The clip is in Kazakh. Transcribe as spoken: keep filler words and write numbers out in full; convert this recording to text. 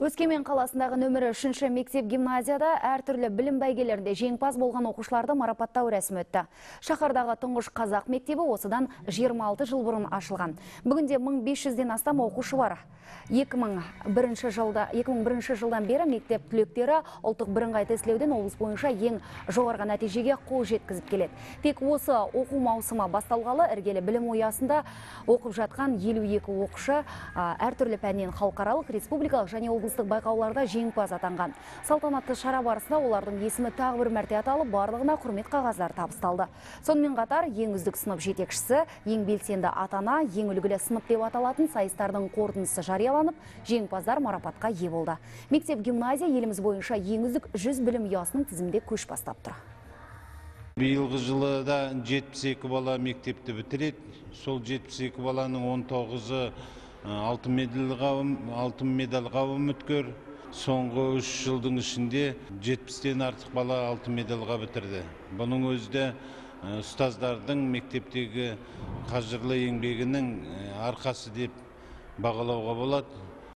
Өскемен қаласындағы нөмірі үшінші мектеп гимназияда әртүрлі білім бәйгелерінде жеңімпаз болған оқушыларды марапаттау рәсімі өтті. Шаһардағы тұңғыш қазақ мектебі осыдан жиырма алты жыл бұрын ашылған. Бүгінде мың бес жүзден астам оқушы бар. екі мың бірінші жылда, екі мың бірінші жылдан бері мектеп түлектері ұлттық бірыңғай тестілеуден облыс бойынша ең жоғарғы нәтижеге қол жеткізіп келеді. Тек осы оқу маусымы басталғалы іргелі білім ұясында оқып жатқан елу екі оқушы әртүрлі пәннен халықаралық, республикалық және облыстық байқауларда жеңімпаз атанған. Салтанатты шара барысында олардың есімі тағы бір мәрте аталып, барлығына құрмет қағаздар табысталды. Сонымен қатар ең үздік сынып жетекшісі, ең белсенді ата-ана, ең үлгілі сынып деп аталатын сайыстардың қорытындысы жарияланып, жеңімпаздар марапатқа ие болды. Мектеп гимназия еліміз бойынша ең үздік жүз білім ұясының тізімінде көш бастап тұр. Биылғы жылда жетпіс екі бала мектепті бітіреді. Сол жетпіс екі баланың он тоғызы алтын медальға үміткер. Соңғы үш жылдың ішінде жетпістен артық бала алтын медальға бітірді. Бұның өзде ұстаздардың мектептегі қажырлы еңбегінің арқасы деп бағалауға болады.